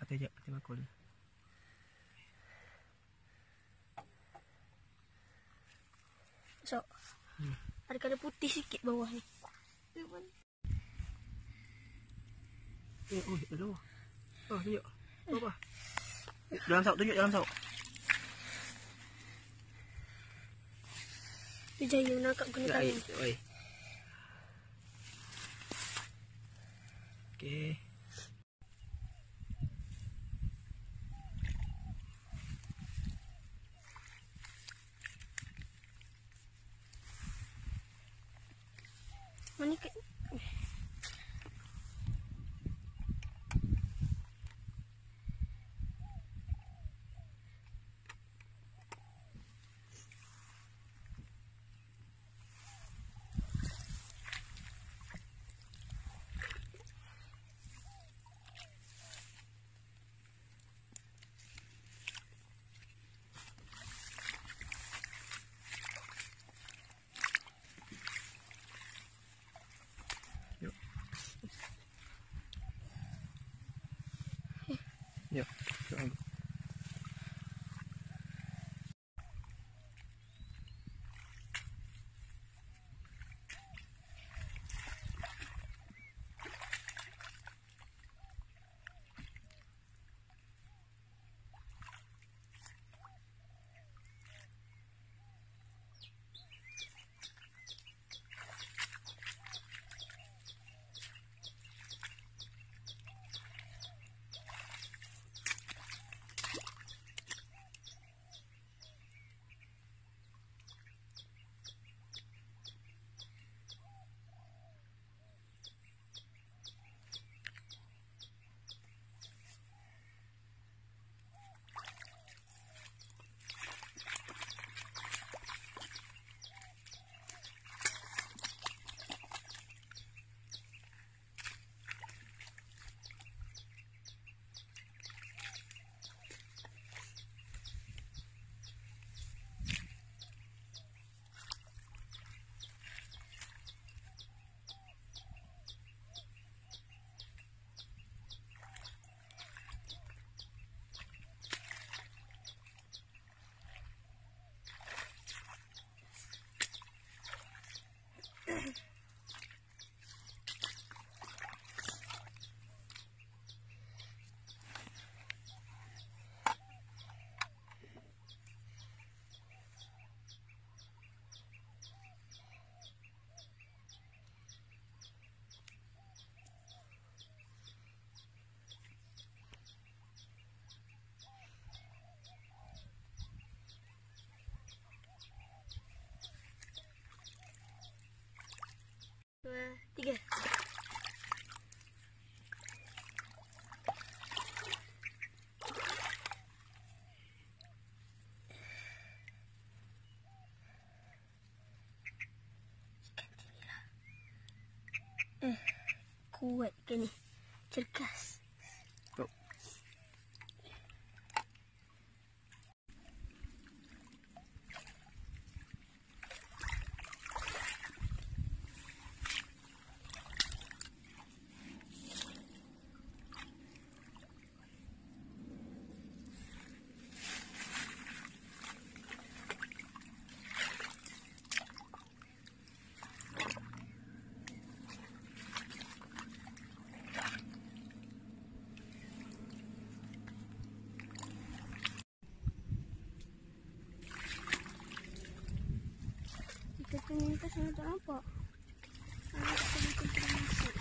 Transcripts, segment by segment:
mati bakul. So, ada putih sikit bawah ni. Oh, aduh. Oh, tunjuk. Apa? Dalam sauk, tunjuk dalam sauk. Berjaya menangkap guna tangan. Oi. Okey. Mana ke? Yuk. Dua, tiga. Kuat ke ni? Cergas. Kita minta sana tak nampak. Kita masuk.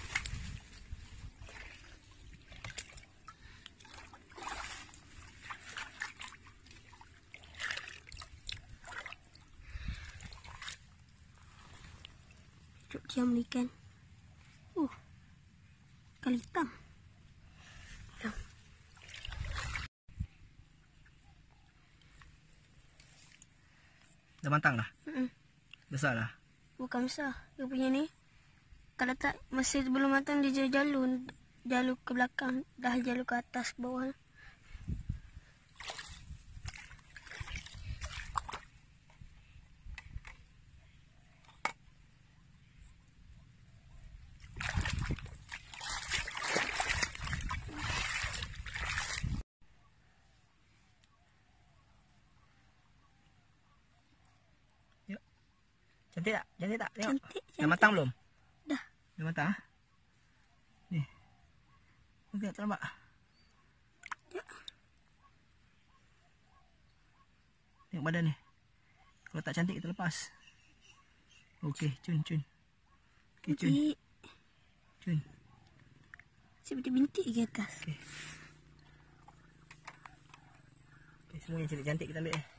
Cuk diam ni kan. Kali hitam. Dah matang dah? Besar dah? Bukan besar. Dia punya ni. Kalau tak masih belum matang dia jalur ke belakang. Dah jalur ke atas ke bawah. Cantik tak? Cantik tak? Tengok. Cantik, Dah cantik. matang belum? Dah. Dah matang ah. Ni. Tengok tak nampak? Ya. Tengok badan ni. Kalau tak cantik kita lepas. Okey, cun. Okey, cun. Cantik. Cun. Seperti bintik ke atas. Okey. Okey, semua yang cantik-cantik kita ambil.